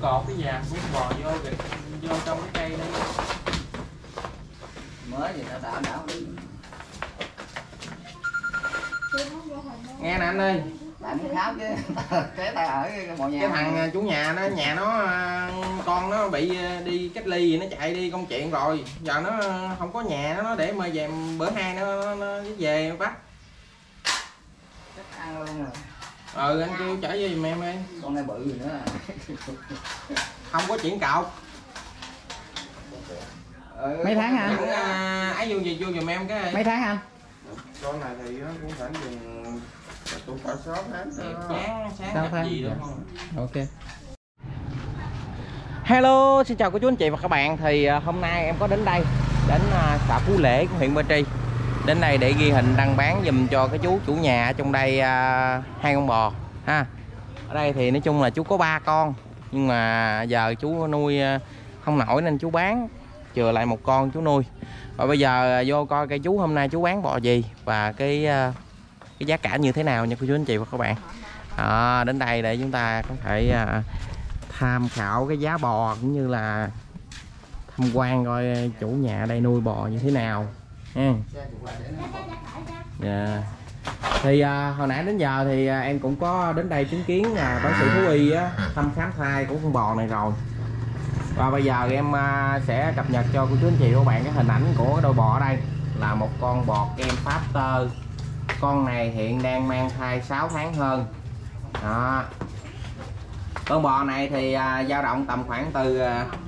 cột cái vàng bún bò vô trong cái cây đây. Mới gì tao đảo Nghe nè anh ơi, làm cái kháo chứ cái tay ở cái bộ nhà. cái thằng chủ nhà nó con nó bị đi cách ly gì, nó chạy đi công chuyện rồi, giờ nó không có nhà, nó để mà về bữa hai nó về bắt. Chắc ăn luôn rồi. Anh kêu chở về giùm em đi. Con này bự rồi nữa. Không có chuyển cọc. Mấy tháng hả? Ấy vô giùm em cái. Mấy tháng anh? Con này thì nó cũng phải dùng tủ phải sớm hết. Sáng tháng gì đó không? Ok. Hello, xin chào cô chú anh chị và các bạn. Thì hôm nay em có đến đây, đến xã Phú Lễ của huyện Ba Tri. Đến đây để ghi hình đăng bán dùm cho cái chú chủ nhà ở trong đây 2 con bò ha. Ở đây thì nói chung là chú có 3 con, nhưng mà giờ chú nuôi không nổi nên chú bán, chừa lại 1 con chú nuôi. Và bây giờ vô coi cây chú hôm nay chú bán bò gì và cái giá cả như thế nào nha cô chú anh chị và các bạn. Đến đây để chúng ta có thể tham khảo cái giá bò cũng như là tham quan coi chủ nhà ở đây nuôi bò như thế nào nha. Thì hồi nãy đến giờ thì em cũng có đến đây chứng kiến bác sĩ thú y thăm khám thai của con bò này rồi. Và bây giờ em sẽ cập nhật cho cô chú anh chị và các bạn cái hình ảnh của đôi bò ở đây. Là một con bò kem Pháp tơ. Con này hiện đang mang thai 6 tháng hơn. Đó. Con bò này thì dao động tầm khoảng từ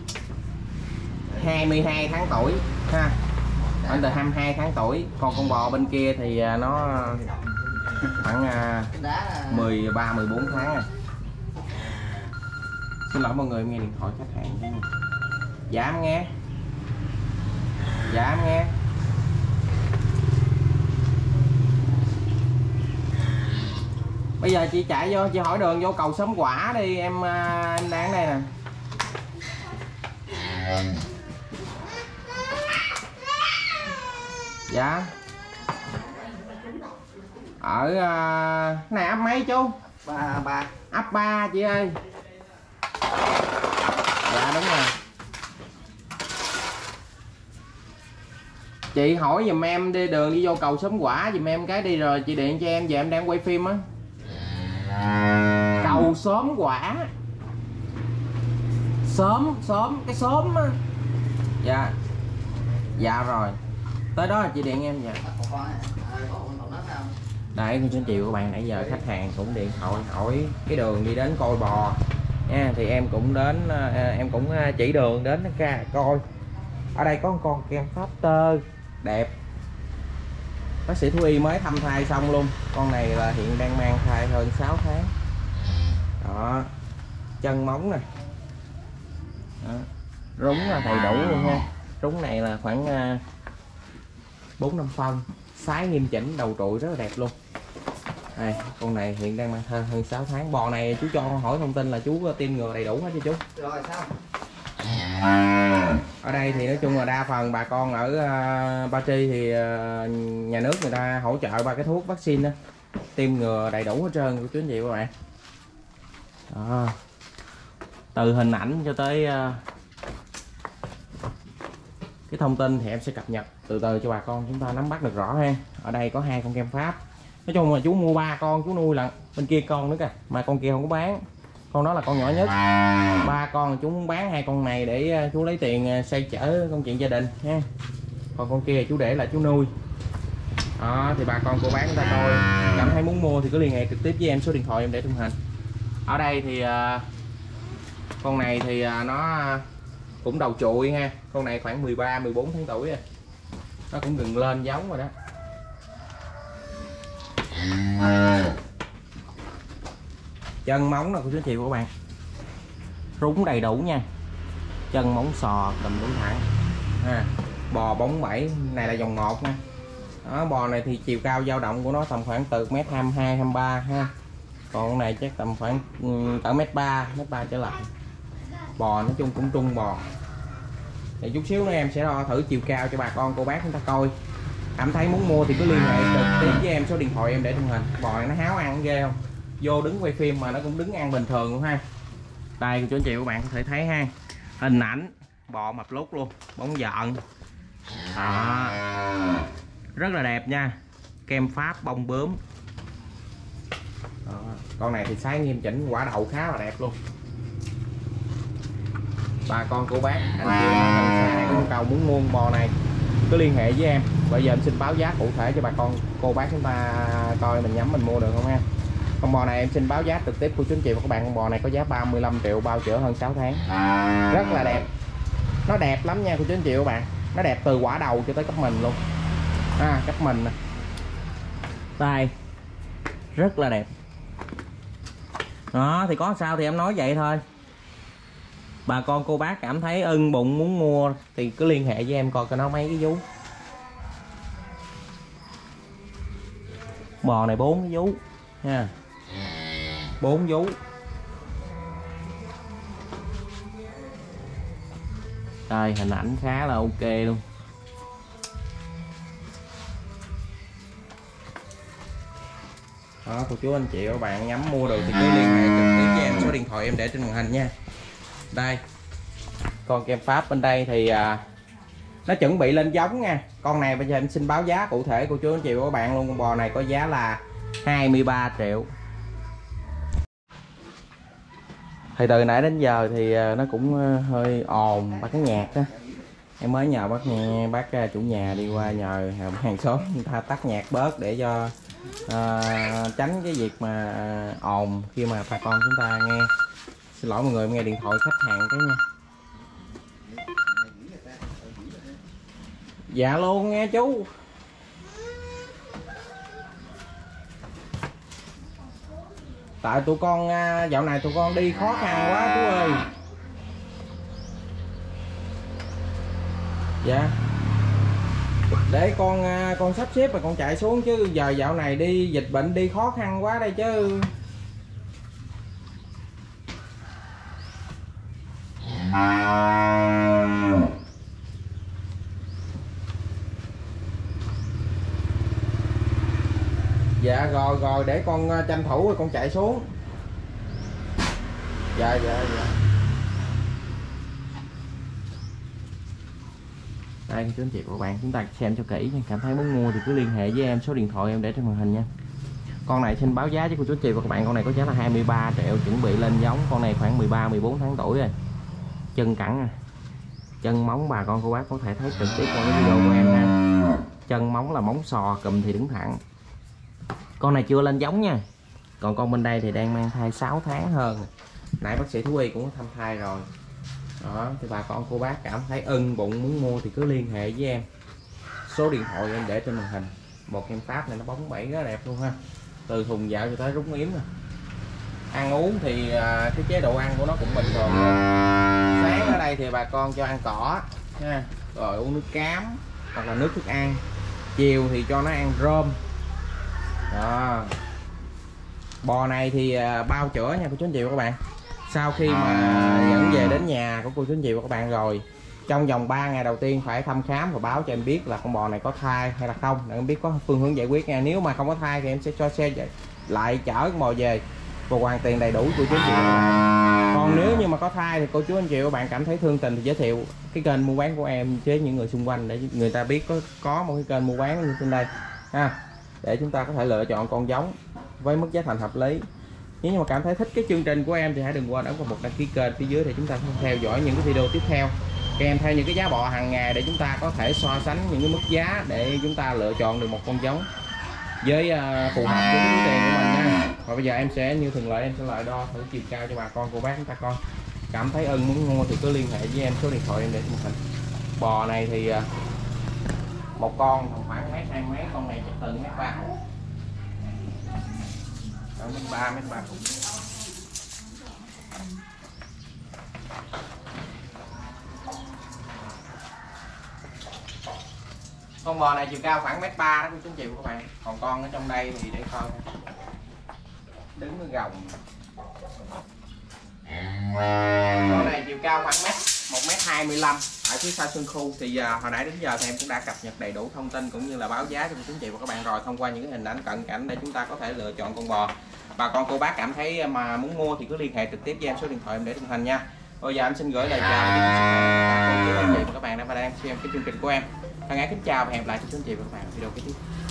22 tháng tuổi ha. Khoảng từ 22 tháng tuổi. Còn con bò bên kia thì nó khoảng 13 14 tháng rồi. Xin lỗi mọi người, em nghe điện thoại khách hàng. Dạ em nghe. Dạ em nghe. Bây giờ chị chạy vô, chị hỏi đường vô cầu Xóm Quả đi, em đang đây nè. Dạ. Ở này ấp mấy chú? Ba. Ấp 3 chị ơi. Dạ đúng rồi. Chị hỏi giùm em đi đường đi vô cầu Xóm Quả giùm em cái đi, rồi chị điện cho em, giờ em đang quay phim á. Cầu Xóm Quả. Xóm cái xóm á. Dạ. Dạ rồi. Tới đó là chị điện em dạ. Đấy cô chú anh chị các bạn, nãy giờ khách hàng cũng điện thoại hỏi cái đường đi đến coi bò nha, thì em cũng đến, em cũng chỉ đường đến coi. Ở đây có một con kem Pháp tơ đẹp, bác sĩ thú y mới thăm thai xong luôn. Con này là hiện đang mang thai hơn 6 tháng. Đó, chân móng nè, rúng là đầy đủ luôn ha. Rúng này là khoảng 4-5 phân, sái nghiêm chỉnh, đầu trụi rất là đẹp luôn. Đây, con này hiện đang mang thai hơn 6 tháng. Bò này chú cho hỏi thông tin là chú tiêm ngừa đầy đủ hết chứ chú? Rồi sao? Ở đây thì nói chung là đa phần bà con ở Ba Tri thì nhà nước người ta hỗ trợ 3 cái thuốc vaccine đó, tiêm ngừa đầy đủ hết trơn của chú anh chị các bạn. Đó. Từ hình ảnh cho tới cái thông tin thì em sẽ cập nhật từ từ cho bà con chúng ta nắm bắt được rõ ha. Ở đây có 2 con kem Pháp. Nói chung là chú mua 3 con chú nuôi là bên kia con nữa kìa, mà con kia không có bán. Con đó là con nhỏ nhất. 3 con chú muốn bán 2 con này để chú lấy tiền xoay chở công chuyện gia đình ha. Còn con kia chú để là chú nuôi. Đó, thì bà con cô bán người ta coi cảm thấy muốn mua thì cứ liên hệ trực tiếp với em, số điện thoại em để trong hình. Ở đây thì con này thì nó cũng đầu trụi ha. Con này khoảng 13 14 tháng tuổi rồi. Nó cũng gần lên giống rồi đó. Chân móng nè cô chú anh chị của các bạn, rúng đầy đủ nha, chân móng sò đùm đúng thẳng ha. Bò bóng 7 này là dòng 1 nha. Đó, bò này thì chiều cao dao động của nó tầm khoảng từ m22 23 ha. Còn con này chắc tầm khoảng tận m3 trở lại. Bò nói chung cũng trung bò. Thì chút xíu nữa em sẽ đo thử chiều cao cho bà con cô bác chúng ta coi. Cảm thấy muốn mua thì cứ liên hệ trực tiếp với em, số điện thoại em để trong hình. Bò này nó háo ăn ghê không? Vô đứng quay phim mà nó cũng đứng ăn bình thường luôn ha. Đây cô chú anh chị các bạn có thể thấy ha, hình ảnh bò mập lút luôn, bóng giận đó, rất là đẹp nha, kem Pháp bông bướm đó. Con này thì sái nghiêm chỉnh, quả đậu khá là đẹp luôn. Bà con cô bác anh chị em có nhu cầu muốn mua bò này cứ liên hệ với em. Bây giờ em xin báo giá cụ thể cho bà con cô bác chúng ta coi mình nhắm mình mua được không ha. Con bò này em xin báo giá trực tiếp của chú anh chị và các bạn. Con bò này có giá 35 triệu bao chữa hơn 6 tháng, rất là đẹp, nó đẹp lắm nha cô chú anh chị và các bạn. Nó đẹp từ quả đầu cho tới cấp mình luôn cấp mình nè, đây rất là đẹp đó. Thì có sao thì em nói vậy thôi. Bà con cô bác cảm thấy ưng bụng muốn mua thì cứ liên hệ với em coi nó mấy cái vú. Bò này 4 cái vú nha, 4 vú. Đây hình ảnh khá là ok luôn. Đó cô chú anh chị và các bạn nhắm mua được thì cứ liên hệ trực tiếp với em, số điện thoại em để trên màn hình nha. Đây con kem Pháp bên đây thì nó chuẩn bị lên giống nha. Con này bây giờ em xin báo giá cụ thể cô chú anh chị và các bạn luôn. Con bò này có giá là 23 triệu. Thì từ nãy đến giờ thì nó cũng hơi ồn bác cái nhạc đó. Em mới nhờ bác chủ nhà đi qua nhờ hàng xóm người ta tắt nhạc bớt để cho tránh cái việc mà ồn khi mà bà con chúng ta nghe. Xin lỗi mọi người, em nghe điện thoại khách hàng cái nha. Dạ luôn nghe chú. Tại tụi con dạo này tụi con đi khó khăn quá chú ơi. Dạ để con sắp xếp rồi con chạy xuống, chứ giờ dạo này đi dịch bệnh đi khó khăn quá đây chứ. Dạ rồi để con tranh thủ rồi con chạy xuống. Dạ. Đây chú anh chị và các bạn chúng ta xem cho kỹ nha. Cảm thấy muốn mua thì cứ liên hệ với em, số điện thoại em để trên màn hình nha. Con này xin báo giá cho cô chú anh chị và các bạn. Con này có giá là 23 triệu, chuẩn bị lên giống. Con này khoảng 13-14 tháng tuổi rồi. Chân cẳng nè, chân móng bà con cô bác có thể thấy trực tiếp qua cái video của em ha. Chân móng là móng sò, cùm thì đứng thẳng. Con này chưa lên giống nha. Còn con bên đây thì đang mang thai 6 tháng hơn. Nãy bác sĩ thú y cũng có thăm thai rồi. Đó, thì bà con cô bác cảm thấy ưng bụng muốn mua thì cứ liên hệ với em. Số điện thoại em để trên màn hình. Một kem Pháp này nó bóng bẩy rất đẹp luôn ha. Từ thùng dạo cho tới rúng yếm nè. Ăn uống thì cái chế độ ăn của nó cũng bình thường luôn. Sáng ở đây thì bà con cho ăn cỏ nha, rồi uống nước cám hoặc là nước thức ăn. Chiều thì cho nó ăn rơm. Đó. Bò này thì bao chữa nha cô chú anh chị và các bạn. Sau khi mà dẫn về đến nhà của cô chú anh chị và các bạn rồi, trong vòng 3 ngày đầu tiên phải thăm khám và báo cho em biết là con bò này có thai hay là không, để em biết có phương hướng giải quyết nha. Nếu mà không có thai thì em sẽ cho xe lại chở con bò về và hoàn tiền đầy đủ cô chú anh chị và các bạn. Còn nếu như mà có thai thì cô chú anh chị và các bạn cảm thấy thương tình thì giới thiệu cái kênh mua bán của em với những người xung quanh để người ta biết có một cái kênh mua bán như trên đây ha, để chúng ta có thể lựa chọn con giống với mức giá thành hợp lý. Nếu như mà cảm thấy thích cái chương trình của em thì hãy đừng quên ấn vào một đăng ký kênh phía dưới để chúng ta theo dõi những cái video tiếp theo, kèm theo những cái giá bò hàng ngày để chúng ta có thể so sánh những cái mức giá để chúng ta lựa chọn được một con giống với phù hợp với cái túi tiền của mình nha. Và bây giờ em sẽ như thường lệ em sẽ lại đo thử chiều cao cho bà con cô bác chúng ta coi. Cảm thấy ưng muốn mua thì cứ liên hệ với em, số điện thoại em để trên màn hình. Bò này thì một con khoảng mét 2 mét, con này chắc từ mét 3. Mét 3 mét 3. Con bò này chiều cao khoảng mét 3 đó cô chú chị và các bạn. Còn con ở trong đây thì để coi đứng ở gồng. Con này chiều cao khoảng 1m25 ở phía sau sân khu. Thì hồi nãy đến giờ thì em cũng đã cập nhật đầy đủ thông tin cũng như là báo giá cho cô chú chị và các bạn rồi, thông qua những cái hình ảnh cận cảnh để chúng ta có thể lựa chọn con bò bà con cô bác cảm thấy mà muốn mua thì cứ liên hệ trực tiếp với em, số điện thoại em để trên hình nha. Bây giờ em xin gửi lời chào đến tất cả anh chị và các bạn đã và đang xem cái chương trình của em. Thân ái kính chào và hẹn gặp lại cho anh chị và các bạn ở video kế tiếp.